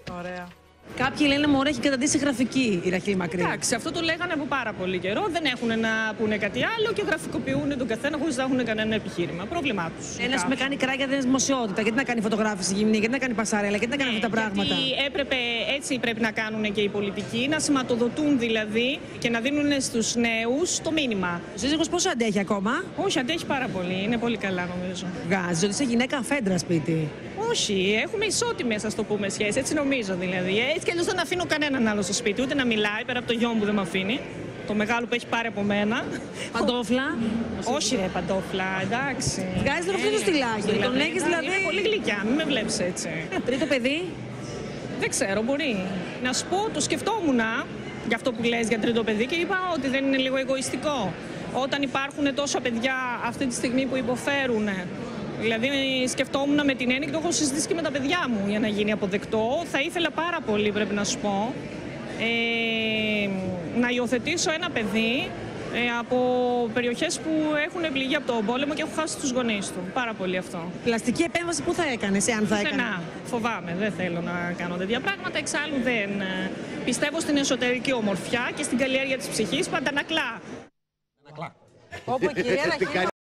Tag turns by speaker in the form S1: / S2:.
S1: Ωραία.
S2: Κάποιοι λένε μωρέ, έχει καταντήσει γραφική η Ραχήλ Μακρύ.
S1: Εντάξει, αυτό το λέγανε από πάρα πολύ καιρό. Δεν έχουν να πούνε κάτι άλλο και γραφικοποιούν τον καθένα χωρίς να έχουν κανένα επιχείρημα. Πρόβλημά του.
S2: Ένα με κάνει κράγια, δεν είναι δημοσιότητα. Γιατί να κάνει φωτογράφηση γυμνή, γιατί να κάνει πασαρέλα, γιατί να κάνει αυτά τα πράγματα.
S1: Γιατί έτσι πρέπει να κάνουν και οι πολιτικοί, να σηματοδοτούν δηλαδή και να δίνουν στους νέους το μήνυμα.
S2: Ο σύζυγος πόσο αντέχει ακόμα?
S1: Όχι, αντέχει πάρα πολύ. Είναι πολύ καλά νομίζω.
S2: Βγάζει ότι είσαι γυναίκα αφέντρα σπίτι.
S1: Όχι, έχουμε ισότιμες, ας το πούμε, σχέσεις. Έτσι νομίζω δηλαδή. Έτσι κι αλλιώς δεν αφήνω κανέναν άλλο στο σπίτι, ούτε να μιλάει πέρα από το γιο μου που δεν με αφήνει. Το μεγάλο που έχει πάρει από μένα.
S2: Παντόφλα.
S1: Όχι, ρε, παντόφλα, εντάξει.
S2: Βγάζει το αυτό το στυλάκι. Τον έχει δηλαδή.
S1: Είναι πολύ γλυκιά, μην με βλέπεις έτσι.
S2: Τρίτο παιδί.
S1: Δεν ξέρω, μπορεί. Να σου πω, το σκεφτόμουν για αυτό που λες για τρίτο παιδί και είπα ότι δεν είναι λίγο εγωιστικό. Όταν υπάρχουν τόσα παιδιά αυτή τη στιγμή που υποφέρουν. Δηλαδή, σκεφτόμουν με την έννοια και το έχω συζητήσει και με τα παιδιά μου για να γίνει αποδεκτό. Θα ήθελα πάρα πολύ, πρέπει να σου πω, να υιοθετήσω ένα παιδί από περιοχές που έχουν πληγεί από τον πόλεμο και έχουν χάσει τους γονείς του. Πάρα πολύ αυτό.
S2: Πλαστική επέμβαση που θα έκανες, εάν θα έκανες?
S1: Φοβάμαι, δεν θέλω να κάνω τέτοια πράγματα. Εξάλλου δεν πιστεύω στην εσωτερική ομορφιά και στην καλλιέργεια της ψυχής που αντανακλά.
S2: Όπου η κυρία Ραχήλ